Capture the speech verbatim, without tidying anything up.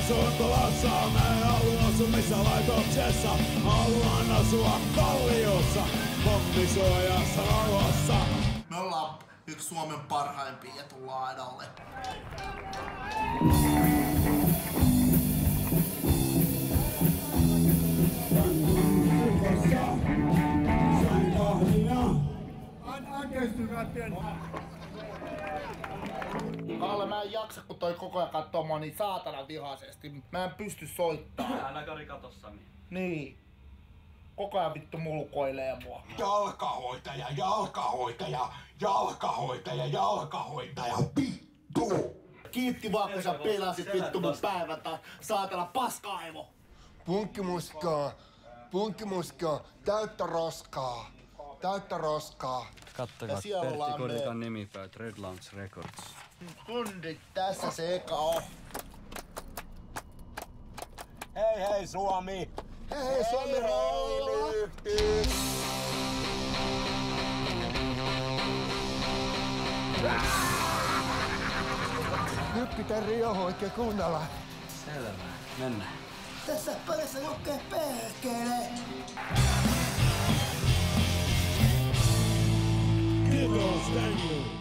asuntolassa, mä en halua asua missä laitoksessa. Haluan asua kalliossa, pommisuojassa rauhassa. Me ollaan yksi Suomen parhaimpia ja tullaan aidalle. Kalle, mä en jaksa, kun toi koko ajan kattoo mua niin saatana vihaisesti. Mä en pysty soittamaan. Älä kari kato, Sami. Niin. Koko ajan vittu mulkoilee mua. Jalkahoitaja, jalkahoitaja, jalkahoitaja, jalkahoitaja, vittu! Kiitti vaan, kun sä pelasit vittu mun päivän taas. Saatana paska-aivo. Punkkimuskaa, punkkimuskaa, täyttä roskaa, täyttä roskaa. Kattokaa, Pertti Kodikan nimipäät, Red Launch Records. Kundit, tässä se eka on. Hei hei Suomi! Hei hei Suomi roolaa! Nyt pitää rioho oikein kuunnella. Selvä, mennään. Tässä parissa lukee perkele. Kiitos, thank you.